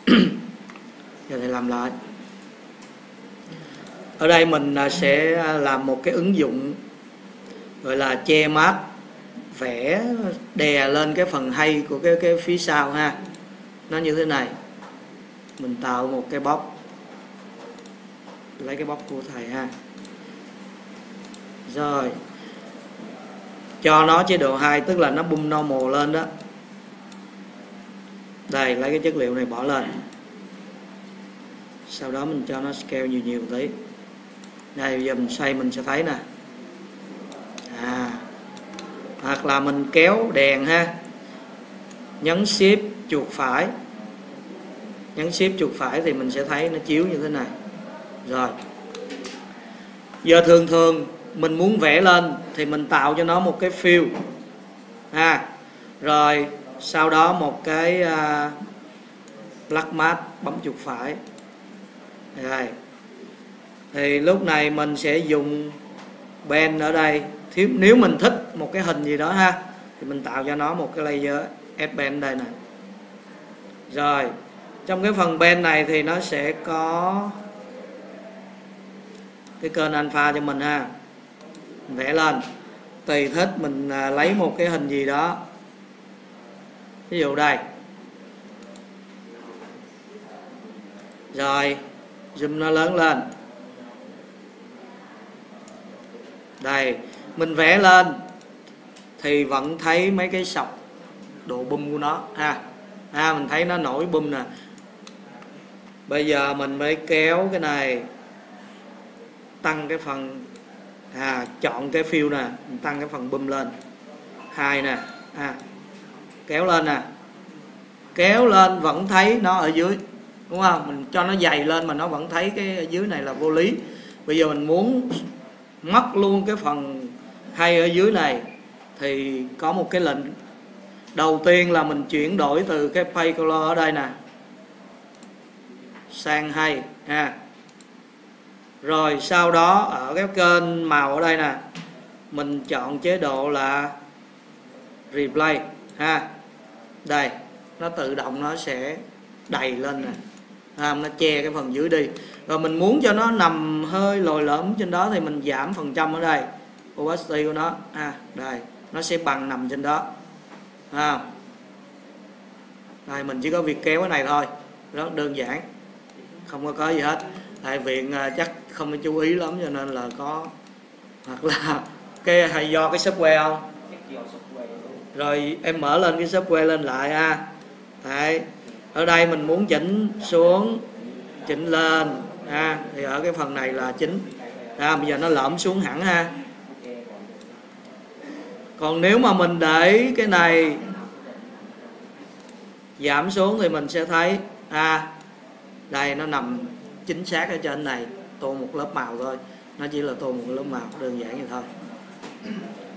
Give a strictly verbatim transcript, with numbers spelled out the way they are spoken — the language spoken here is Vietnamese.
Giờ thầy làm lại. Ở đây mình sẽ làm một cái ứng dụng gọi là che mát, vẽ đè lên cái phần hay của cái cái phía sau ha. Nó như thế này. Mình tạo một cái box, lấy cái box của thầy ha. Rồi cho nó chế độ hai, tức là nó bung normal lên đó. Đây, lấy cái chất liệu này bỏ lên. Sau đó mình cho nó scale nhiều nhiều tí. Đây, bây giờ mình xoay mình sẽ thấy nè. À, hoặc là mình kéo đèn ha. Nhấn shift chuột phải. Nhấn shift chuột phải thì mình sẽ thấy nó chiếu như thế này. Rồi. Giờ thường thường mình muốn vẽ lên thì mình tạo cho nó một cái fill ha. Rồi sau đó một cái uh, black mask, bấm chuột phải. Rồi. Thì lúc này mình sẽ dùng pen ở đây. Thiếu, nếu mình thích một cái hình gì đó ha, thì mình tạo cho nó một cái layer ép pen đây nè. Rồi trong cái phần pen này thì nó sẽ có cái kênh alpha cho mình ha. Mình vẽ lên. Tùy thích mình lấy một cái hình gì đó. Ví dụ đây. Rồi zoom nó lớn lên. Đây, mình vẽ lên thì vẫn thấy mấy cái sọc độ bum của nó ha. Ha, mình thấy nó nổi bum nè. Bây giờ mình mới kéo cái này, tăng cái phần à, chọn cái fill nè, mình tăng cái phần bum lên hai nè, à, kéo lên nè, kéo lên vẫn thấy nó ở dưới, đúng không? Mình cho nó dày lên mà nó vẫn thấy cái ở dưới này là vô lý. Bây giờ mình muốn mất luôn cái phần hay ở dưới này thì có một cái lệnh. Đầu tiên là mình chuyển đổi từ cái page color ở đây nè sang hay ha. Rồi sau đó ở cái kênh màu ở đây nè, mình chọn chế độ là replay ha. Đây, nó tự động nó sẽ đầy lên nè. À, nó che cái phần dưới đi. Rồi mình muốn cho nó nằm hơi lồi lõm trên đó thì mình giảm phần trăm ở đây, opacity của nó. À, đây, nó sẽ bằng nằm trên đó. À. Đây, mình chỉ có việc kéo cái này thôi. Rất đơn giản. Không có có gì hết. Tại viện chắc không có chú ý lắm cho nên là có, hoặc là cái hay do cái software không? Rồi em mở lên cái software lên lại ha. Đấy. Ở đây mình muốn chỉnh xuống, chỉnh lên ha, thì ở cái phần này là chính. À, bây giờ nó lõm xuống hẳn ha. Còn nếu mà mình để cái này giảm xuống thì mình sẽ thấy à, đây nó nằm chính xác ở trên này. Tô một lớp màu thôi. Nó chỉ là tô một lớp màu, đơn giản vậy thôi.